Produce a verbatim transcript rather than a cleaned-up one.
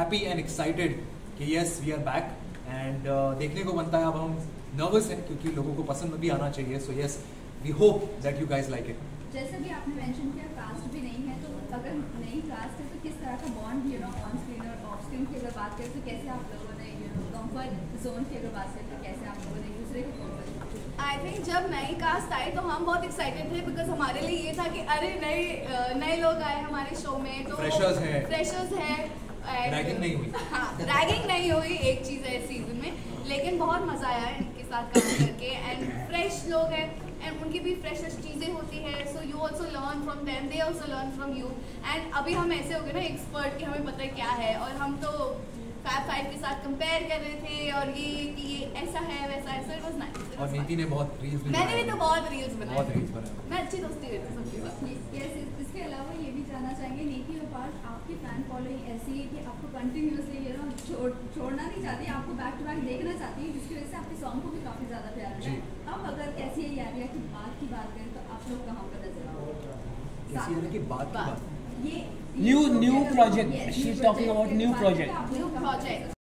Happy and excited कि yes we are back and देखने को बनता है। अब हम नर्वस हैं क्योंकि लोगों को पसंद भी आना चाहिए। So yes we hope that you guys like it. जैसे कि आपने मेंशन किया कास्ट भी नहीं है, तो अगर नई कास्ट है तो किस तरह का bond you know on screen और ऑफ स्क्रीन की अगर बात करें तो कैसे आप लोगों ने यू नो कंफर्ट जोन की अगर बात करें तो कैसे आप लोगों ने एक दूसरे को कंफर्ट? आई थिंक जब नई कास्ट आई तो हम बहुत एक्साइटेड थे बिकॉज हमारे लिए ये था कि अरे नए नए लोग आए हमारे शो में, तो फ्रेशर्स हैं फ्रेशर्स हैं रैगिंग नहीं हुई। हाँ, रैगिंग नहीं हुई, एक चीज़ है इस सीजन में, लेकिन बहुत मज़ा आया है इनके साथ काम करके एंड फ्रेश लोग हैं एंड उनकी भी फ्रेश चीज़ें होती है, so you also learn from them, they also learn from you. And अभी हम ऐसे हो गए ना एक्सपर्ट कि हमें पता है क्या है, और हम तो फैब फाइव के साथ कंपेयर कर रहे थे और ये कि ये ऐसा है वैसा है, सो इट वाज नाइस। और नीति ने बहुत रील्स भी मैंने भी तो बहुत रील्स बनाए, बहुत रील्स बनाए। मैं अच्छी दोस्ती करती हूँ सबके साथ। यस, इसके अलावा ये भी जानना चाहेंगे नीति और पार्थ, आपकी फैन फॉलोइंग ऐसी है कि आपको कंटिन्यूसली यू नो छोड़ छोड़ना नहीं चाहती, आपको बैक टू बैक देखना चाहती है, जिसकी वजह से आपके सॉन्ग को भी काफ़ी ज़्यादा प्यार है। अब अगर कैसी है यारिया की बात की बात करें तो आप लोग कहाँ पर नजर आओ? कैसी है कि बात की बात ये New new project. She's talking about new project. New project